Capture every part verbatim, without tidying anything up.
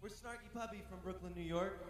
We're Snarky Puppy from Brooklyn, New York.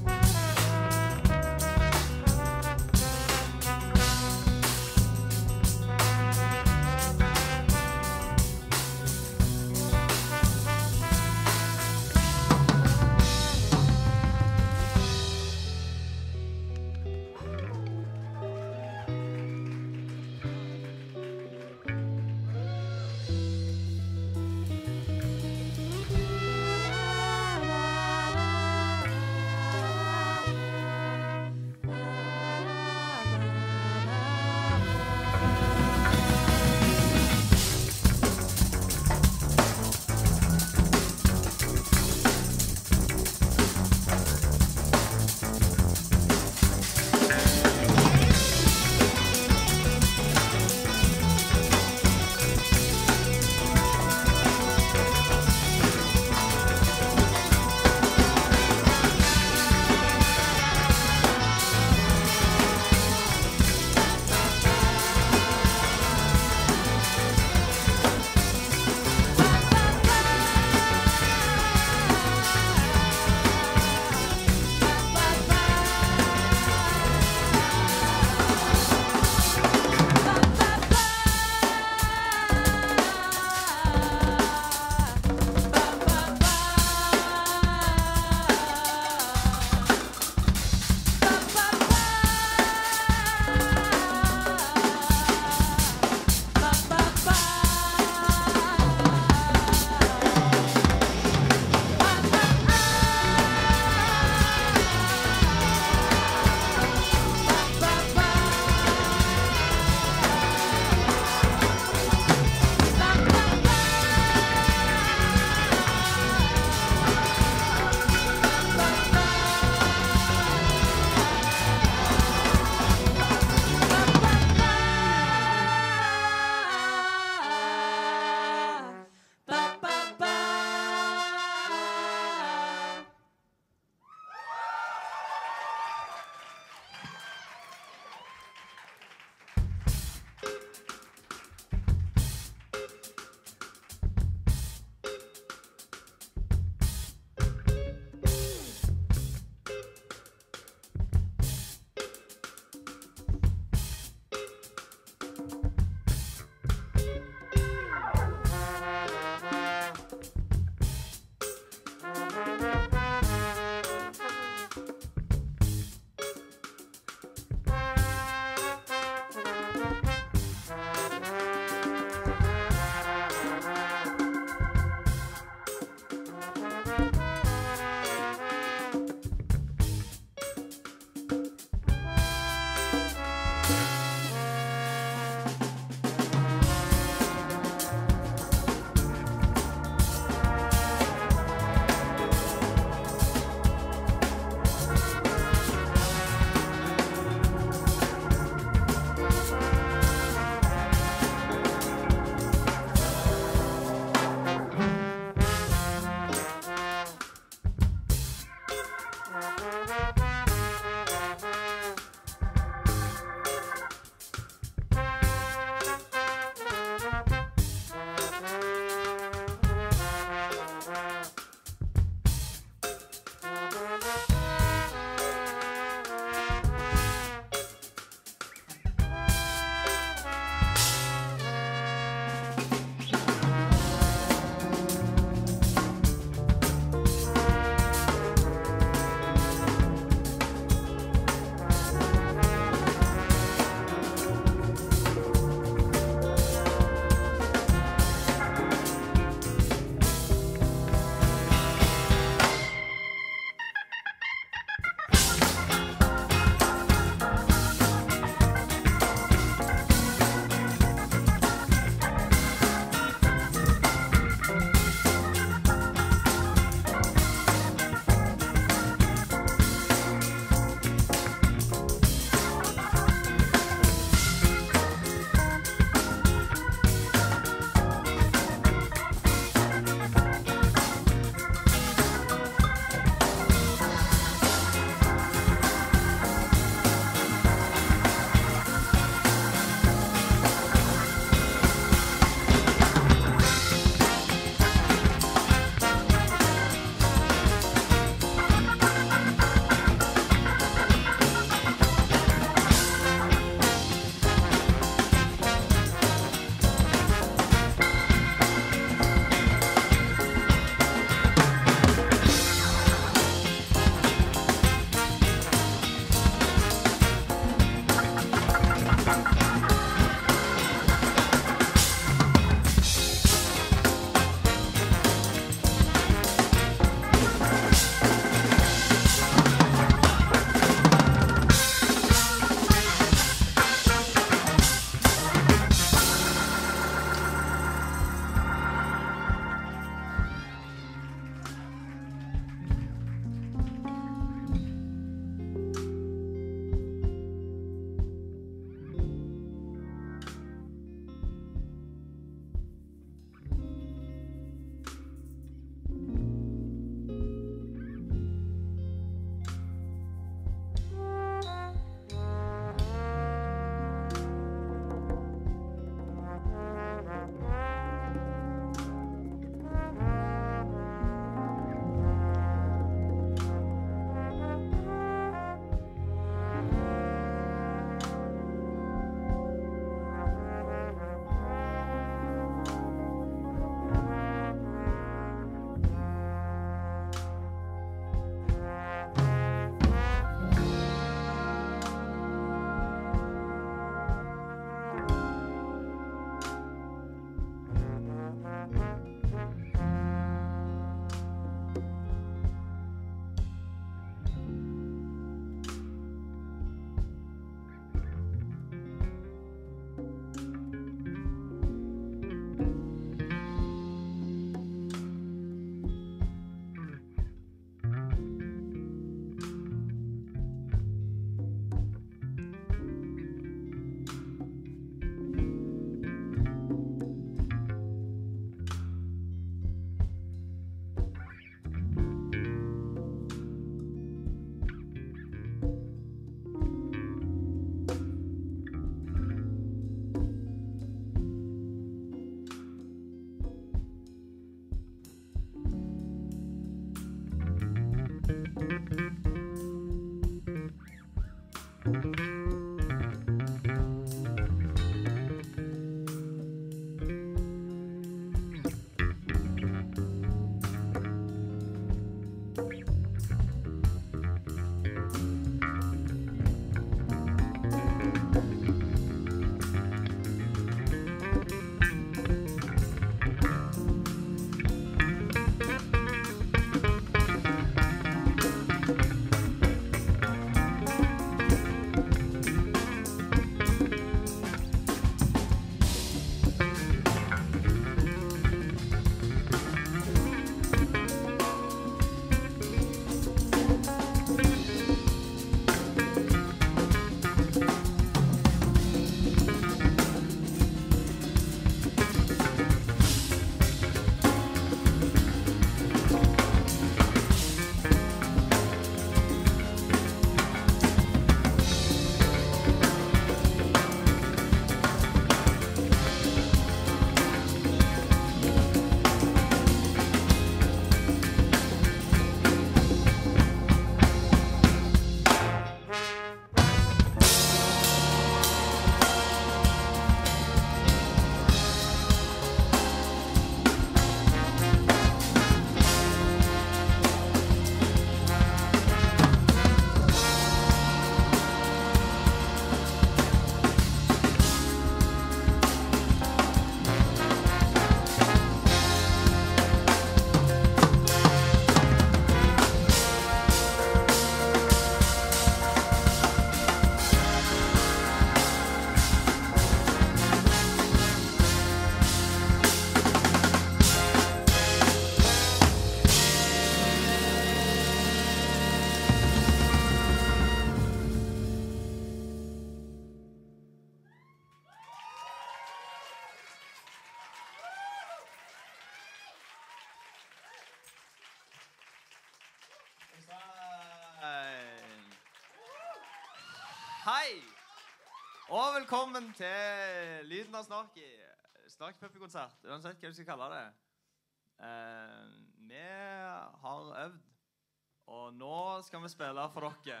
Hei, og velkommen til Lyden av Snorky. Snorky-puppy-konsert, uansett hva du skal kalle det. Eh, vi har øvd, og nå skal vi spille for dere.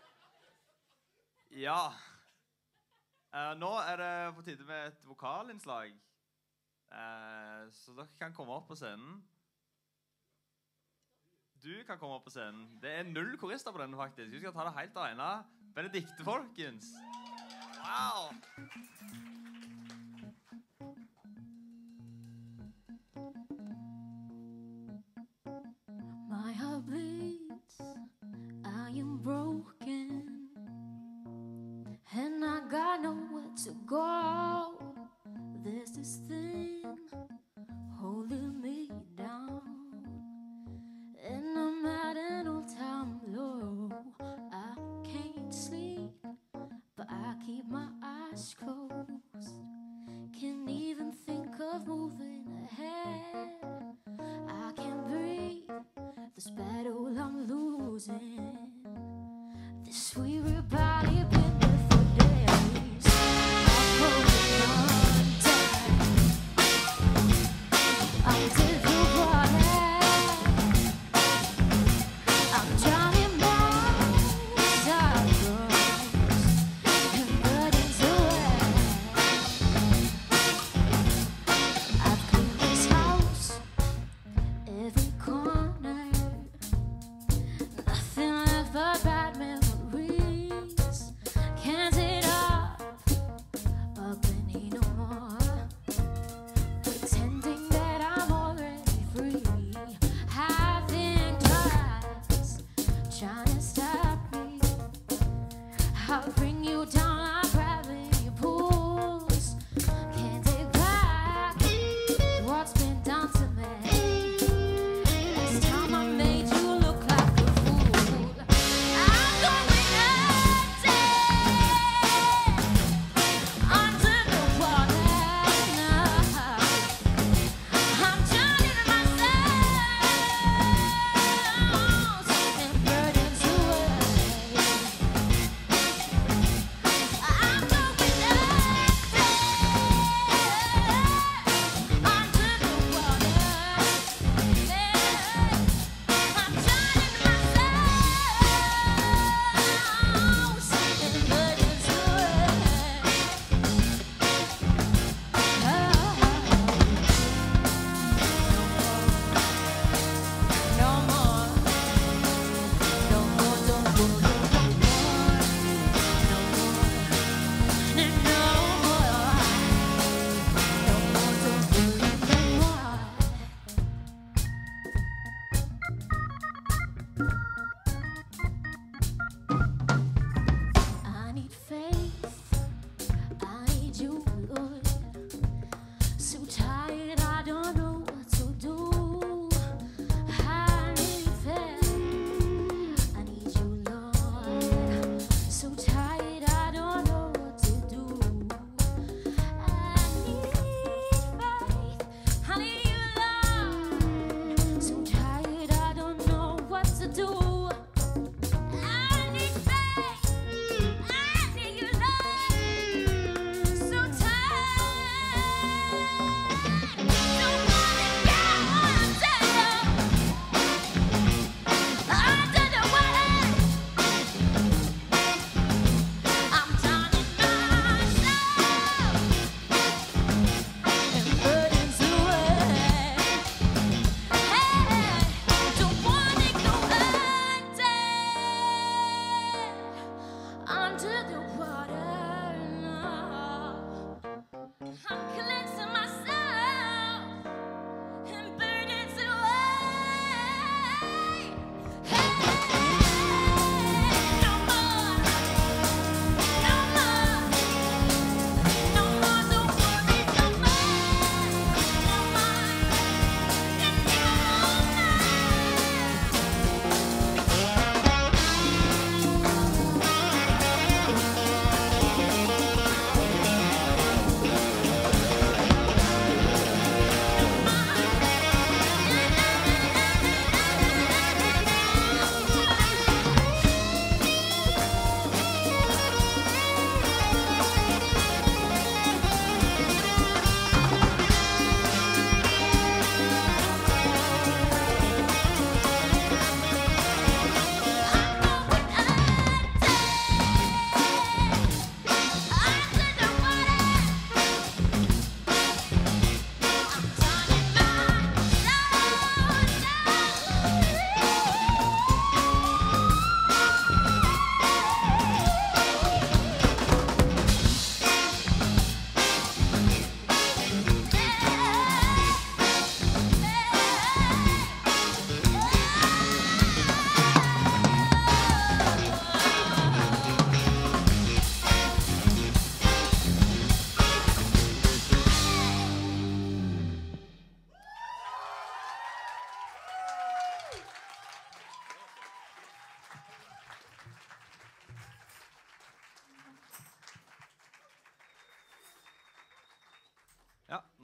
Ja. Eh, nå er det på tide med et vokalinnslag. Eh, så dere kan komme opp på scenen. Du kan komme opp på scenen. Det er null korister på denne faktisk. Vi skal ta det helt alene. Benedikte, folkens. Wow! My heart bleeds, I am broken, and I got nowhere to go. There's this thing holding me down, and I'm at an all-time low. I can't sleep, but I keep my eyes closed. Can't even think of moving ahead. I can't breathe, this battle I'm losing. This sweet rebellion been there for days. I'm holding on tight. I'm still running. I'm drowning my sorrows and burdens away. I've cleaned this house, every corner. Nothing left but bad memories. Can't sit up, up and eat no more. Pretending that I'm already free. Having twice, trying to stop me. I'll bring you down like gravity pulls. Can't take back what's been done to me. Last time I made you look like a fool. I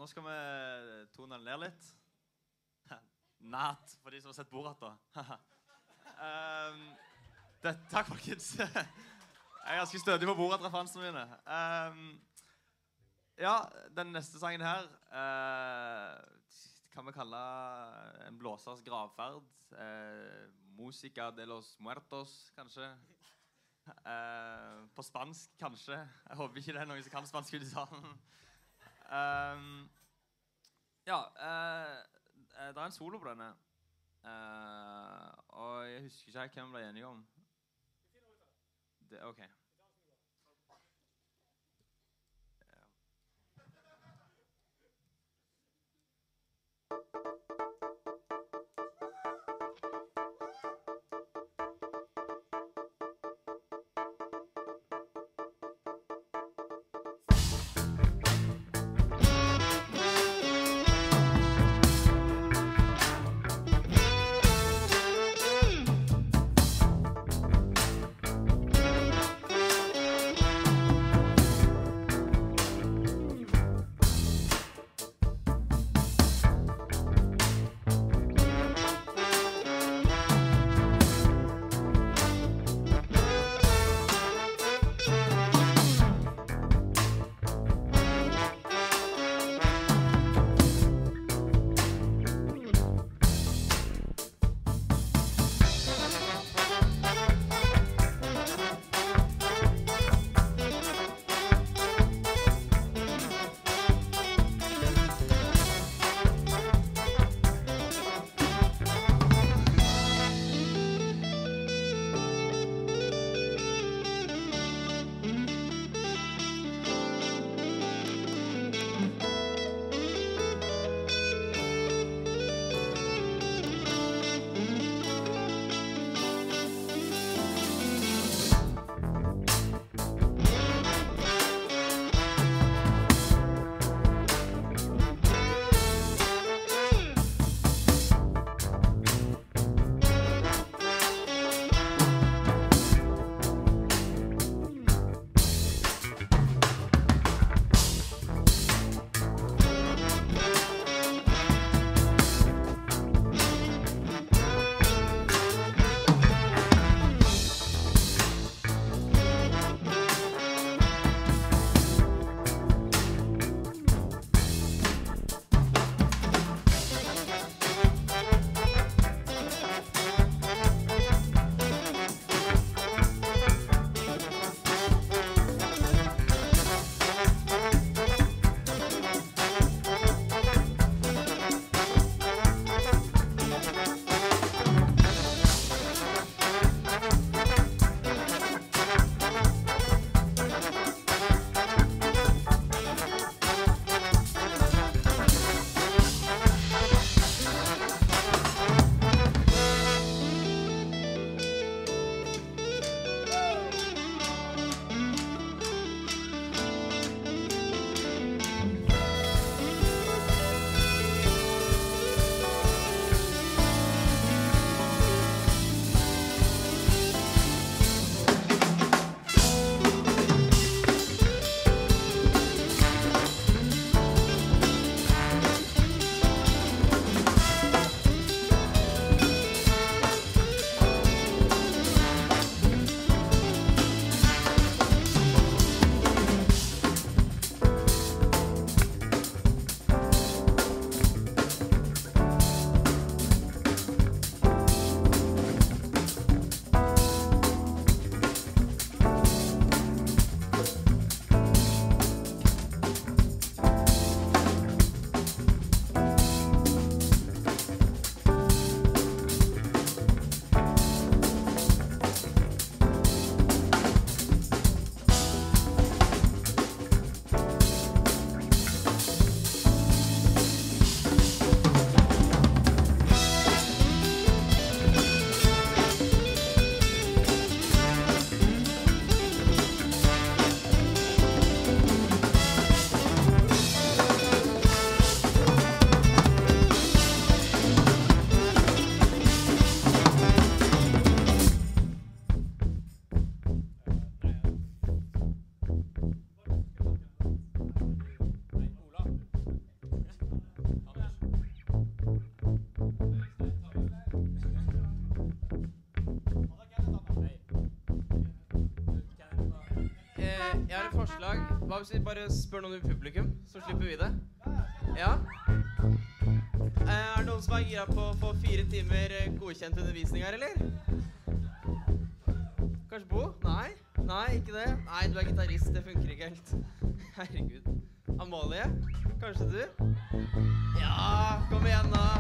nå skal vi tone den ned litt. Nat, for de som har sett Borat da. um, det, takk folkens. Jeg er ganske stødig på Borat-referansene mine. Um, ja, den neste sangen her uh, kan vi kalle en blåsers gravferd. Uh, Musica de los muertos, kanskje. Uh, på spansk, kanskje. Jeg håper ikke det er noen som kan spansk ut i salen. Um, ja, uh, det er en solo på denne. Uh, og jeg husker ikke helt hvem vi ble enige om. Det, ok. Thank Eh, jeg har et forslag. Hva hvis vi bare spør noen i publikum, så slipper vi det? Ja? Eh, er det noen som er gira på å få fire timer godkjent undervisning her, eller? Kanskje Bo? Nei? Nei, ikke det? Nei, du er gitarist, det funker ikke helt. Herregud. Amalie? Kanskje du? Ja, kom igjen da.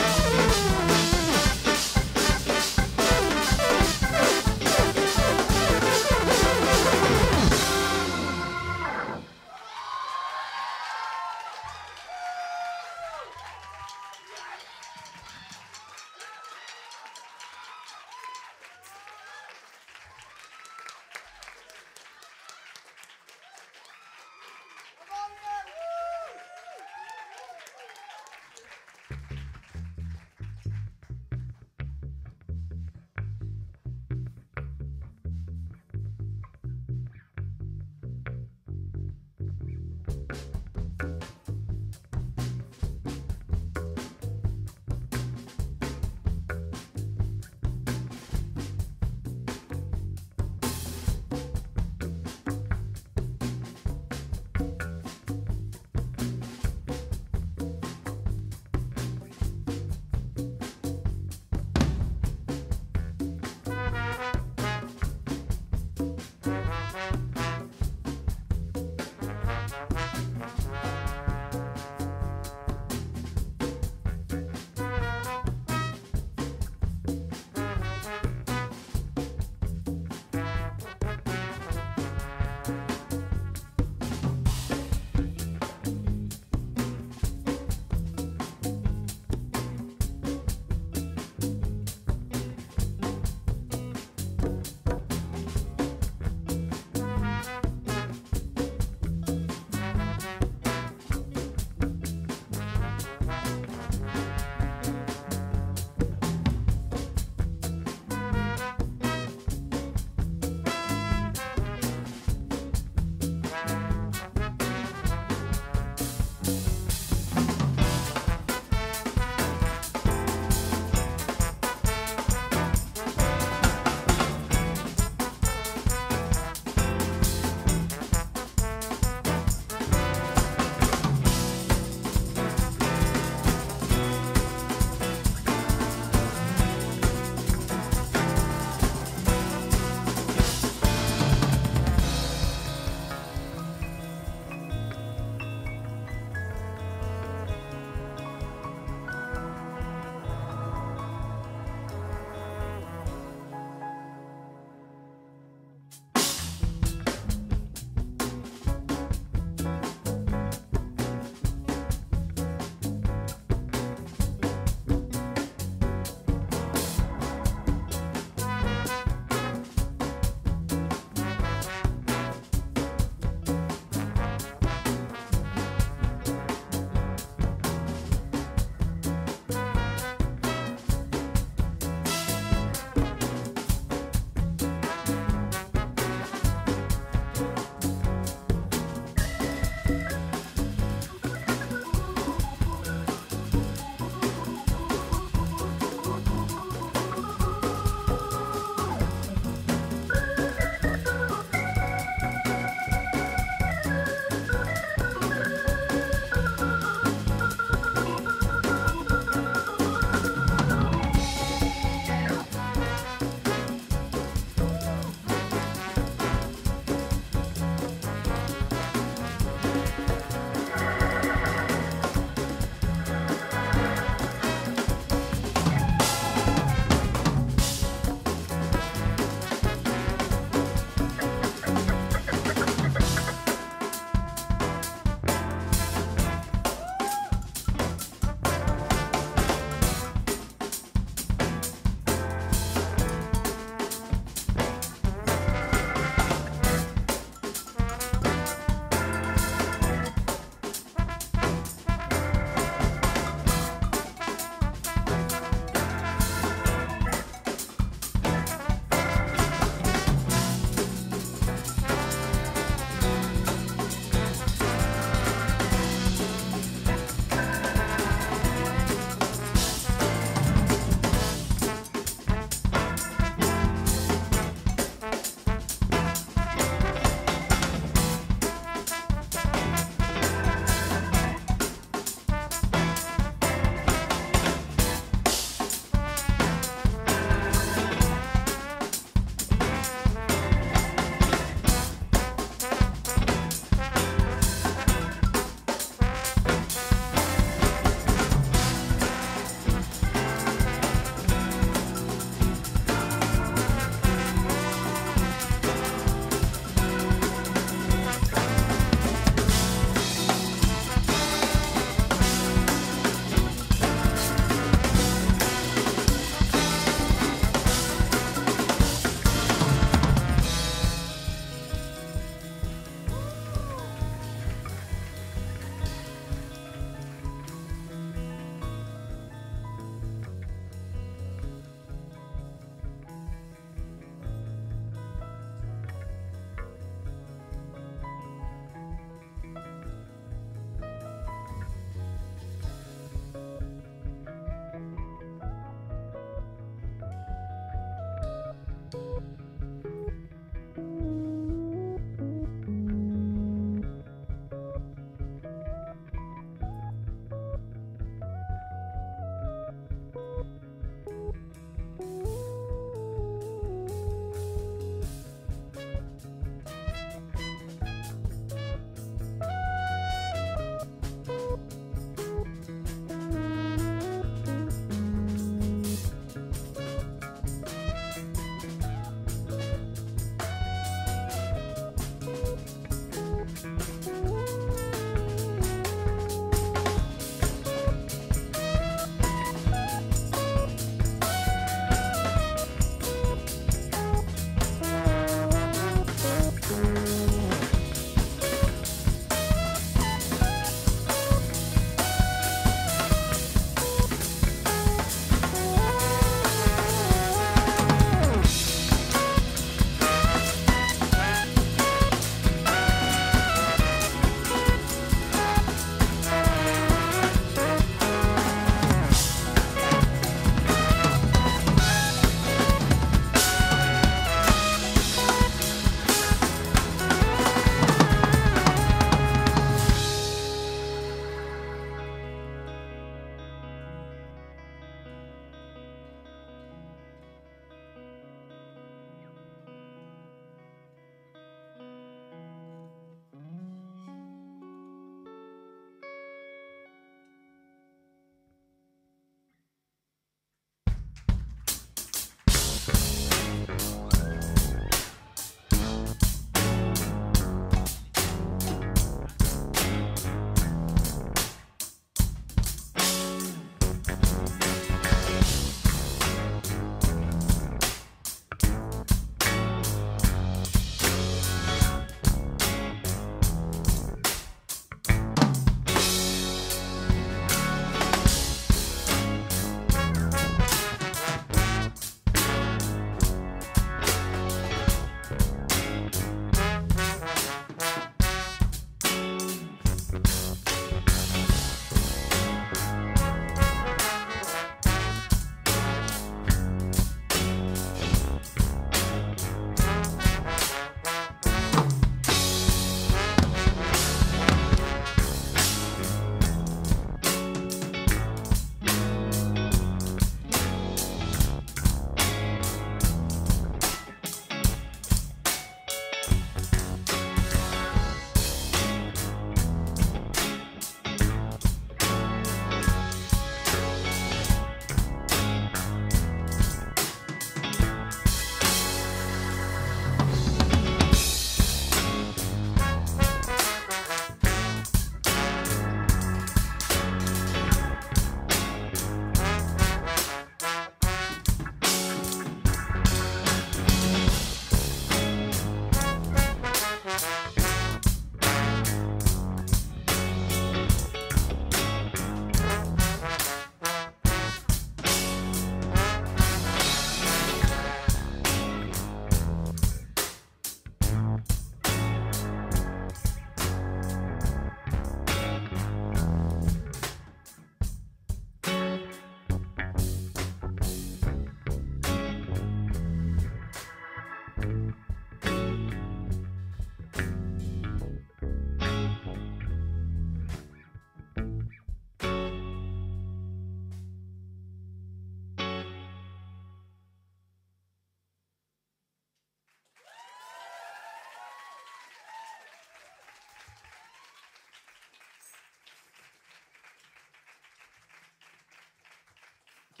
OK.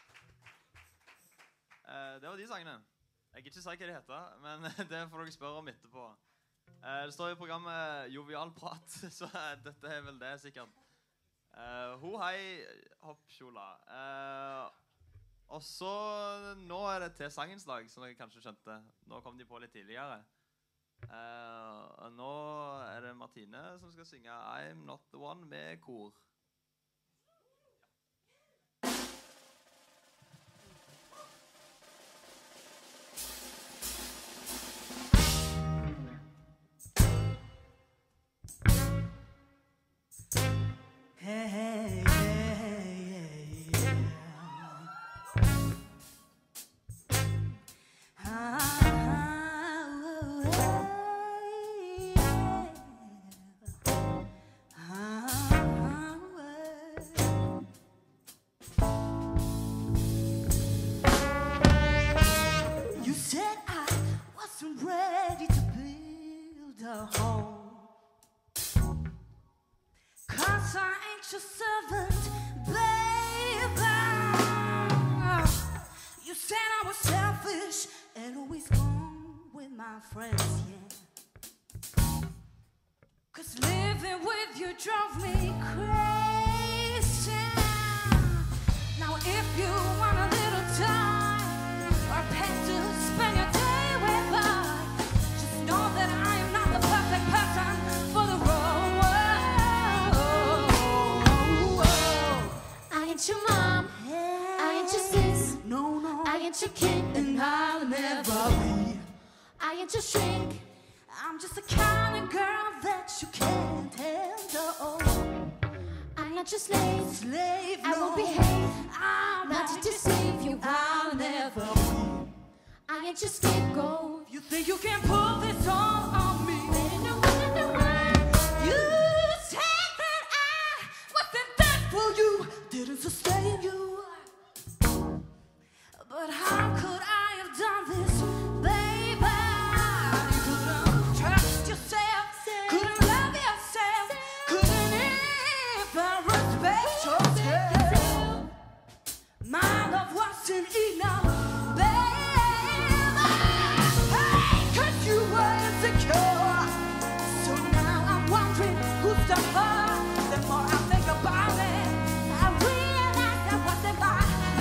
Eh, det var de sangene. Jeg kan ikke si hva de heter, men det får dere spørre om etterpå. Eh, det står i programmet Jovial Prat, så dette er vel det sikkert. Eh, ho hei, hoppkjola. Eh, og så, nå er det til sangens dag, som dere kanskje skjønte. Nå kom de på litt tidligere. Eh, nå er det Martine som skal synge I'm Not The One med kor. Hey, hey, hey, yeah. Ah, oh, yeah. Ah, oh. You said I wasn't ready to build a home. Cause I ain't your servant, baby. You said I was selfish and always gone with my friends, yeah. Cause living with you drove me crazy. Now if you want a little time or a pet to spend your day with us, just know that I am not the perfect person for the role. I ain't your mom, I ain't your sis, No, no, I ain't your kid, and I'll never be. I ain't your shrink. I'm just the kind of girl that you can't handle. I'm not your slave, Slave, I no. won't behave, I'm not to deceive you. I'll never be. I ain't your scapegoat. You think you can pull this all on me? Better know what to want. You said that I wasn't there for you, didn't sustain you. But how could I have done this, baby? You couldn't trust yourself, couldn't love yourself, couldn't even respect yourself. My love wasn't enough, baby. Hey, 'cause you were insecure. So now I'm wondering who's the heart. The more I think about it, I realize that wasn't my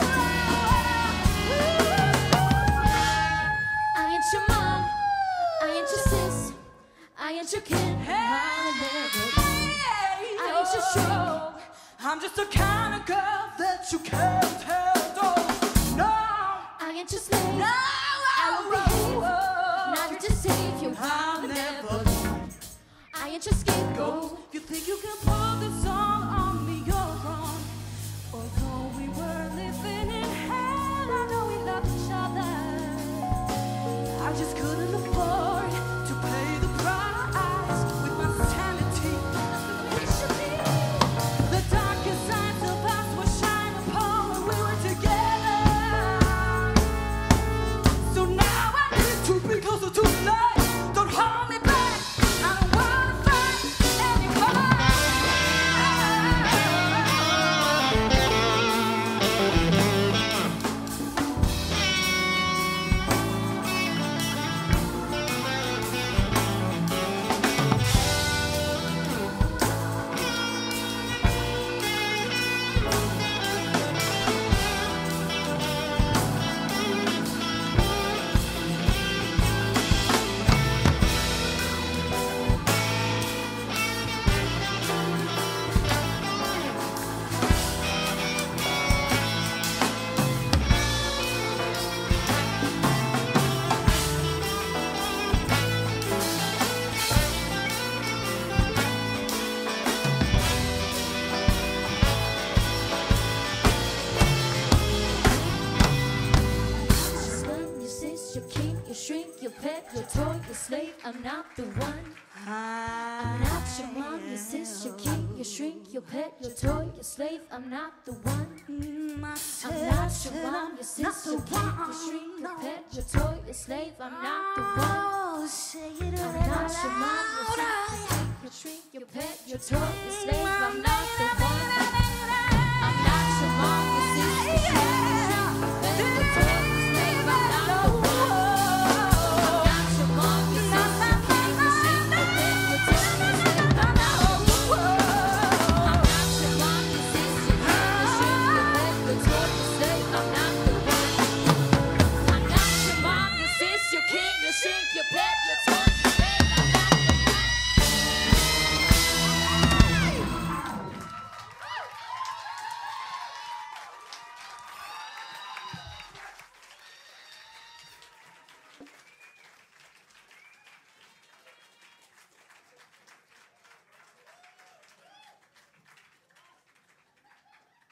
I ain't your mom, I ain't your sis, I ain't your kid, I'll never be. I ain't your shrink. I'm just the kind of girl that you can't handle. No, I ain't your slave, no, I won't behave, not to deceive you. I'll never be. I ain't your scapegoat. You think you can pull this all on me? You're wrong. Although we were living in hell, I know we loved each other. I just couldn't afford to pay the price with my sanity. The darkest sides of us were shine upon when we were together. So now I need to be closer to the light. Don't hold me back. I don't wanna fight anymore. Your sis, your king, your shrink, your pet, your toy, your slave. I'm not the one. I'm not your mom, your sis, your king, your shrink, your pet, your toy, your slave. I'm not the one. I'm not your mom, your sis, your king, your shrink, your pet, your toy, your slave. I'm not the one. Oh, say it I'm out not your mom, your sis, loud. your shrink, your pet, your toy, your slave. I'm not the one. I'm not your mom, your sis, your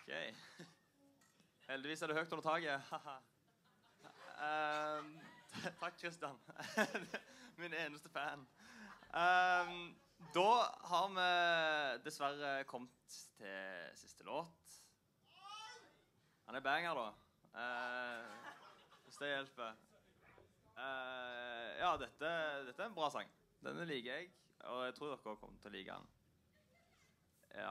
Ok. Heldigvis er det høyt under taket. um, takk, Kristian. Min eneste fan. Um, da har vi dessverre kommet til siste låt. Han er banger, da. Uh, hvis det hjelper. Uh, ja, dette, dette er en bra sang. Denne liker jeg, og jeg tror dere kommer til å like den. Ja.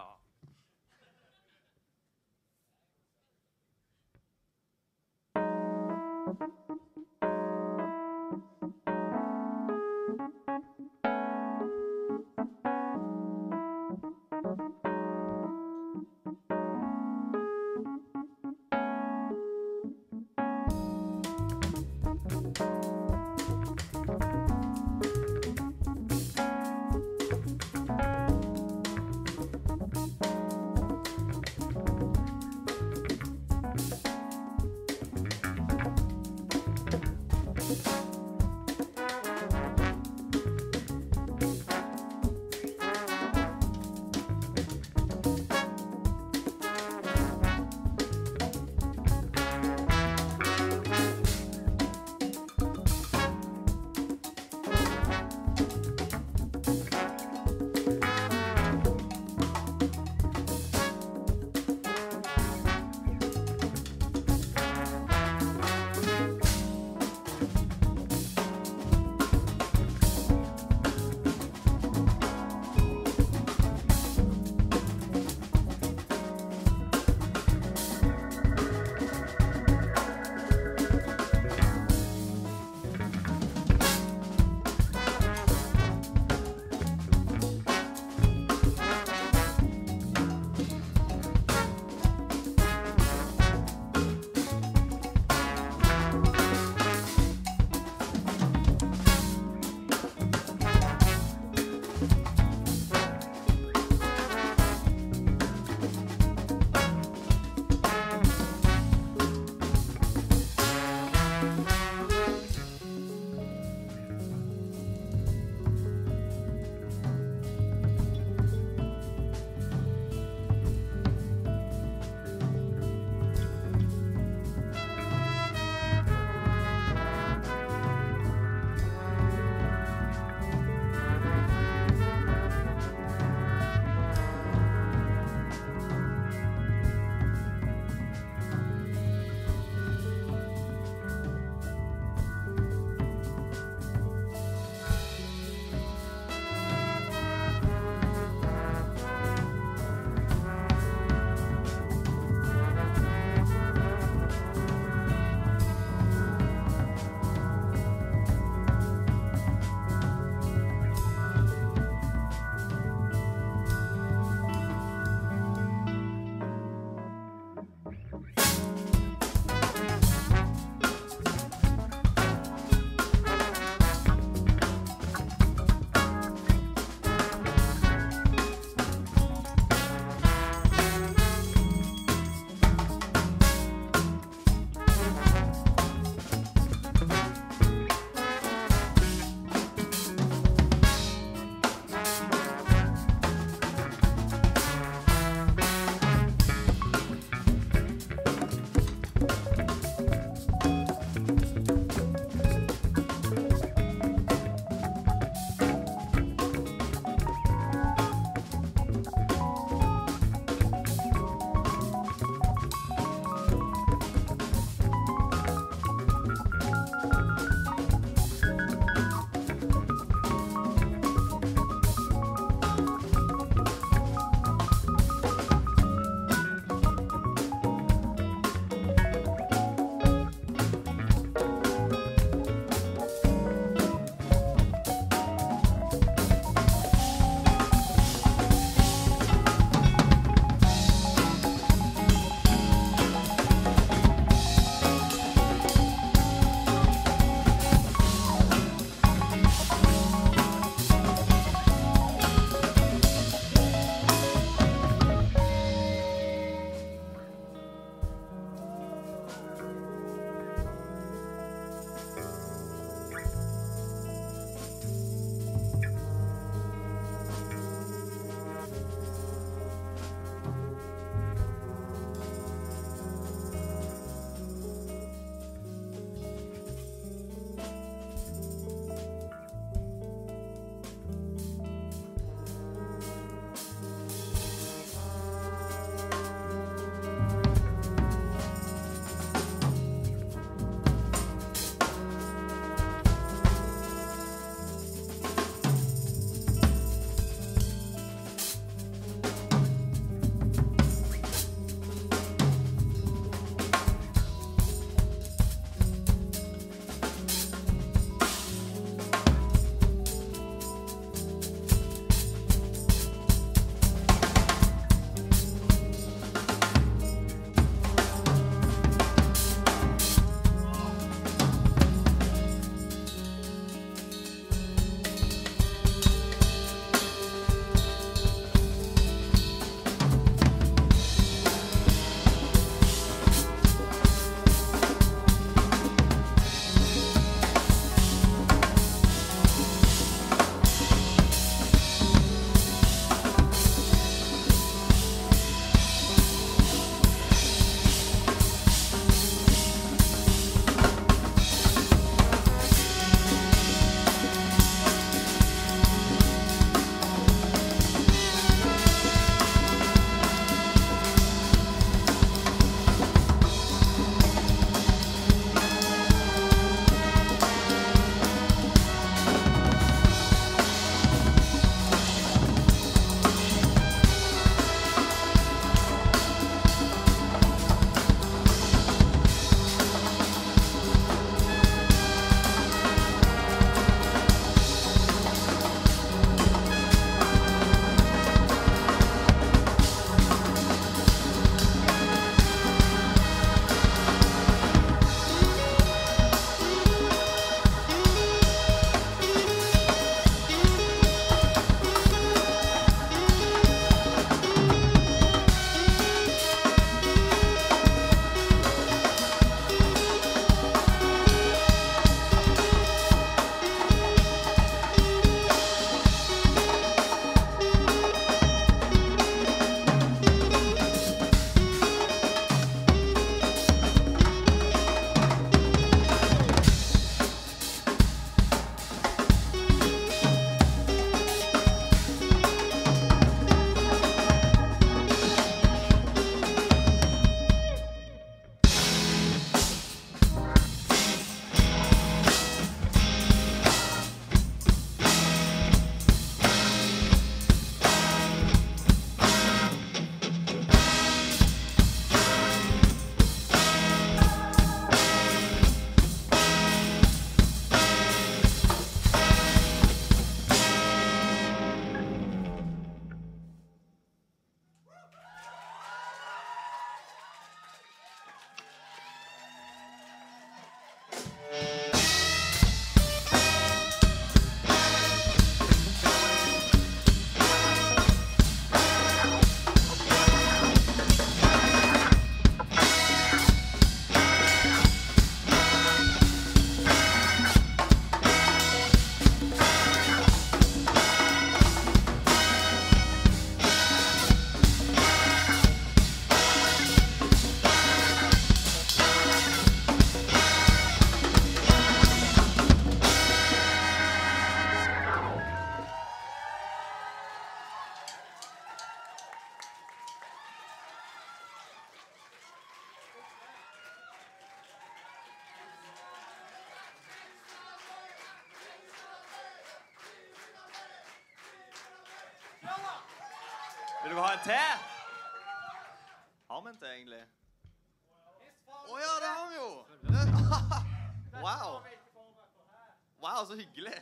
Vil du ha en te? Har vi en te, egentlig? Å ja, det har vi jo! Wow! Wow, så hyggelig!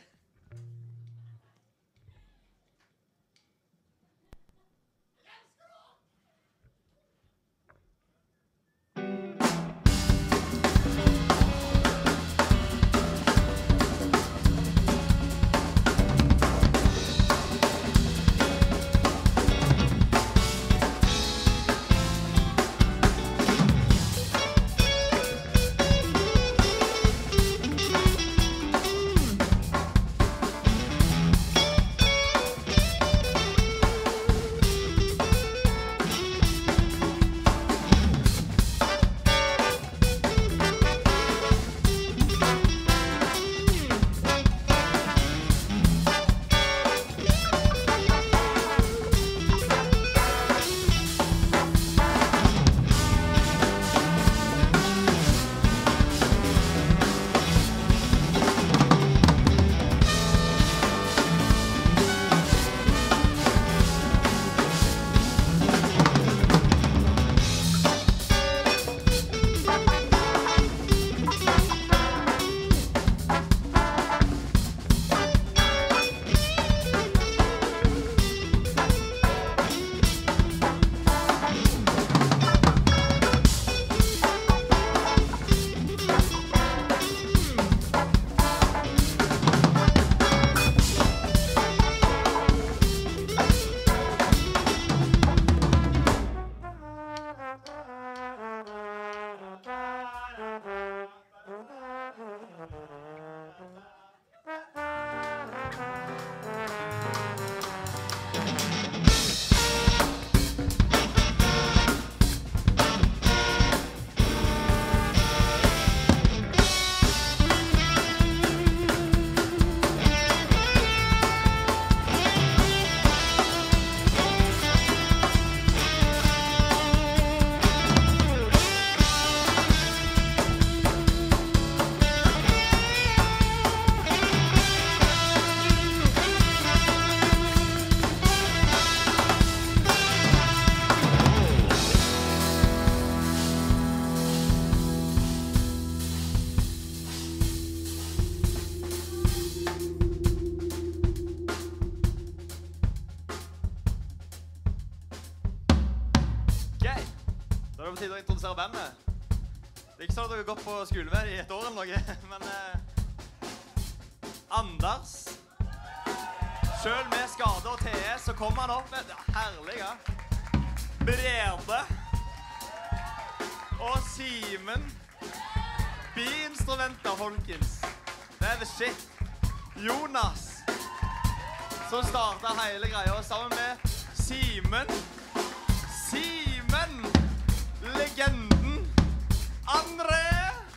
det på tide å introdusere bandet. Det er ikke sånn at dere har gått på skole med i et år eller noe, men eh, Anders, selv med skade og T S, så kommer han opp med det herlige. Brede og Simen. Bi-instrumenter, folkens. Det er the shit. Jonas, som startet hele greia sammen med Simen. Simen, legenden. André,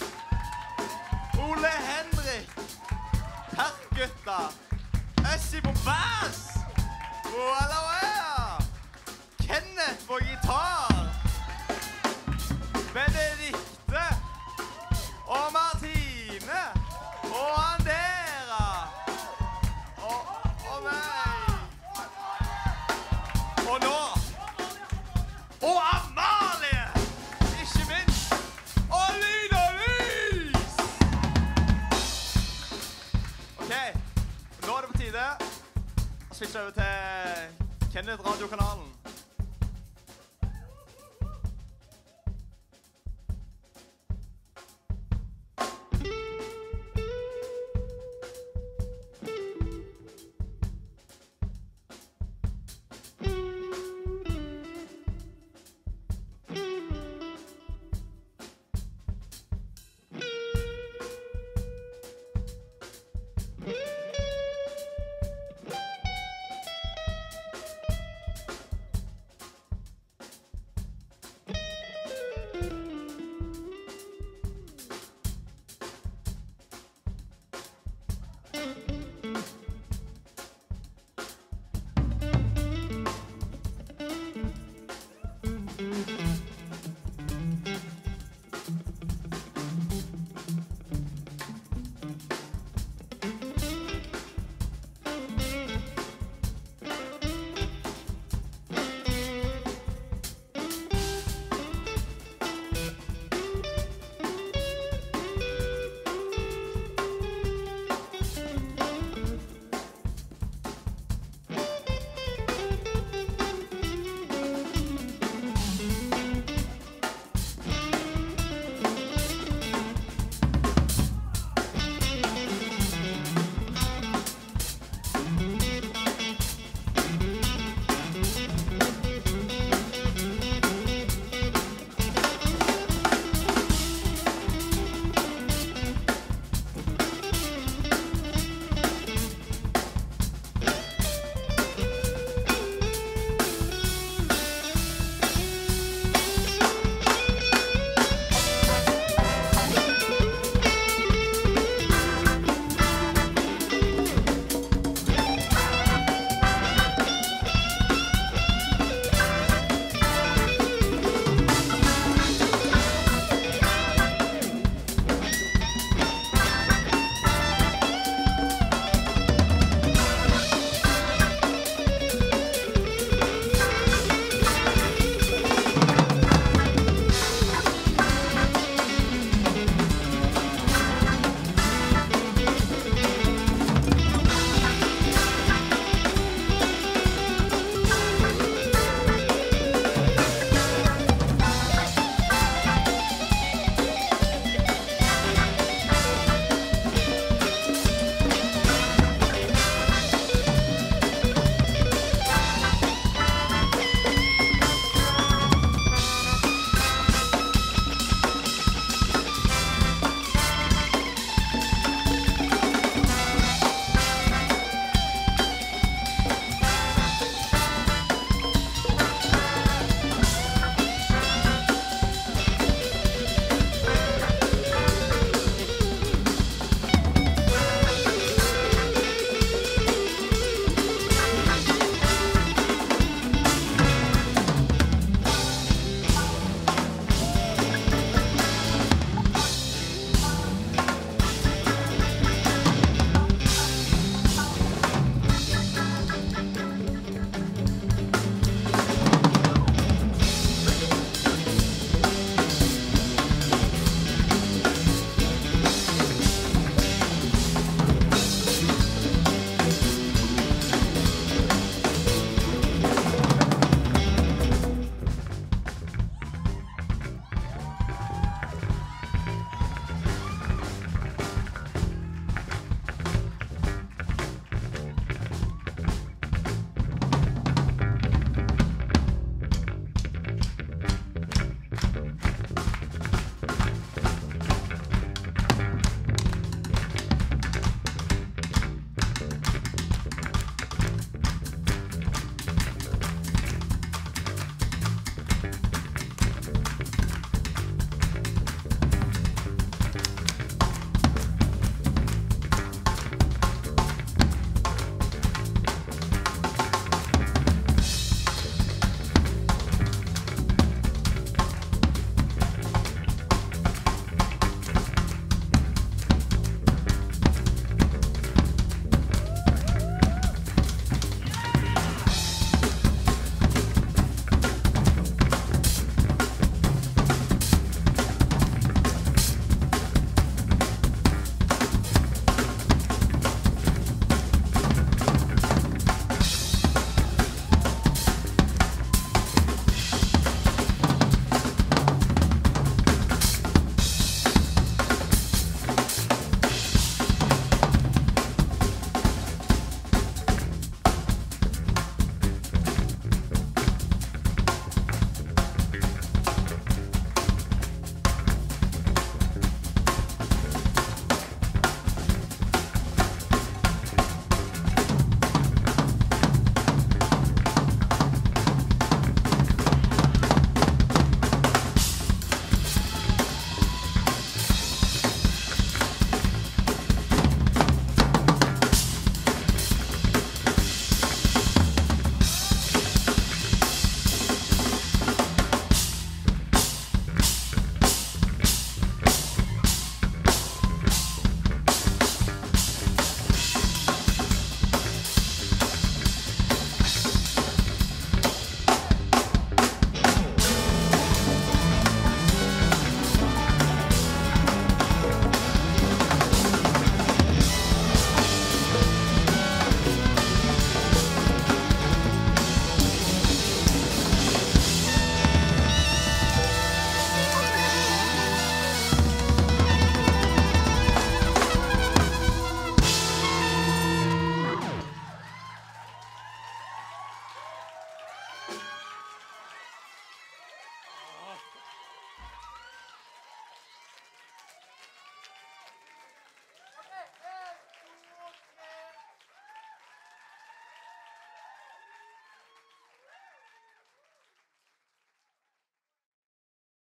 Ole Henrik, Perkgutta, Øssi på bass, Wallawaya, Kenneth på gitar, Benedikte og Martine og Andera og, og meg. Og nå, og Amalie, ikke minst, og lyd og lys. Ok, nå er det på tide å switche over til Kenneth radiokanalen.